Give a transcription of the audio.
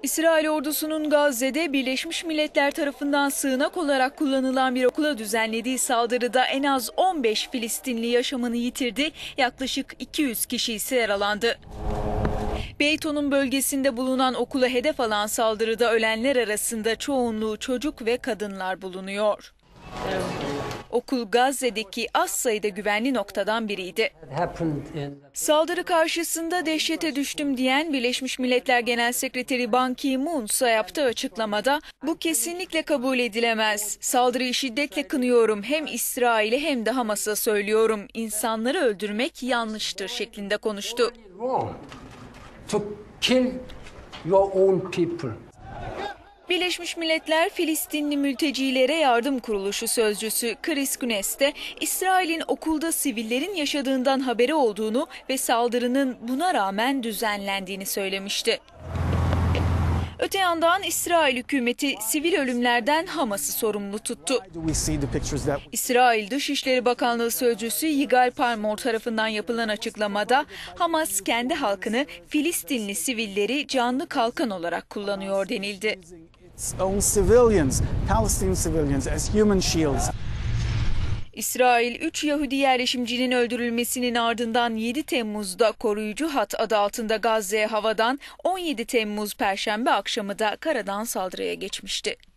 İsrail ordusunun Gazze'de Birleşmiş Milletler tarafından sığınak olarak kullanılan bir okula düzenlediği saldırıda en az 15 Filistinli yaşamını yitirdi, yaklaşık 200 kişi ise yaralandı. Beyton'un bölgesinde bulunan okula hedef alan saldırıda ölenler arasında çoğunluğu çocuk ve kadınlar bulunuyor. Okul Gazze'deki az sayıda güvenli noktadan biriydi. Saldırı karşısında dehşete düştüm diyen Birleşmiş Milletler Genel Sekreteri Ban Ki-moon ise yaptığı açıklamada bu kesinlikle kabul edilemez. Saldırıyı şiddetle kınıyorum, hem İsrail'e hem de Hamas'a söylüyorum. İnsanları öldürmek yanlıştır şeklinde konuştu. Birleşmiş Milletler Filistinli Mültecilere Yardım Kuruluşu sözcüsü Chris Gunness de İsrail'in okulda sivillerin yaşadığından haberi olduğunu ve saldırının buna rağmen düzenlendiğini söylemişti. Öte yandan İsrail hükümeti sivil ölümlerden Hamas'ı sorumlu tuttu. İsrail Dışişleri Bakanlığı sözcüsü Yigal Palmor tarafından yapılan açıklamada Hamas kendi halkını Filistinli sivilleri canlı kalkan olarak kullanıyor denildi. İsrail, 3 Yahudi yerleşimcinin öldürülmesinin ardından 7 Temmuz'da koruyucu hat adı altında Gazze'ye havadan, 17 Temmuz Perşembe akşamı da karadan saldırıya geçmişti.